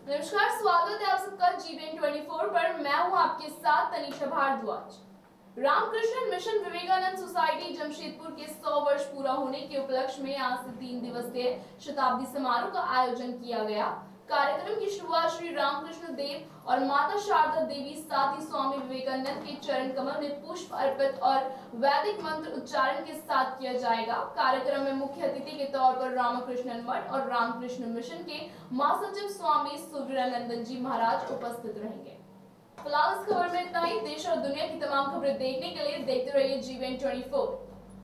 नमस्कार, स्वागत है आप सबका जीबीएन 24 पर। मैं हूं आपके साथ तनीषा भारद्वाज। रामकृष्ण मिशन विवेकानंद सोसाइटी जमशेदपुर के 100 वर्ष पूरा होने के उपलक्ष्य में आज से 3 दिवसीय शताब्दी समारोह का आयोजन किया गया। कार्यक्रम की शुरुआत श्री रामकृष्ण देव और माता शारदा देवी साथ ही स्वामी विवेकानंद के चरण कमल में पुष्प अर्पित और वैदिक मंत्र उच्चारण के साथ किया जाएगा। कार्यक्रम में मुख्य अतिथि के तौर पर रामकृष्ण मठ और रामकृष्ण मिशन के महासचिव स्वामी सुवीरानंदन जी महाराज उपस्थित रहेंगे। फिलहाल इस खबर में इतना ही। देश और दुनिया की तमाम खबरें देखने के लिए देखते रहिए जीबीएन 24।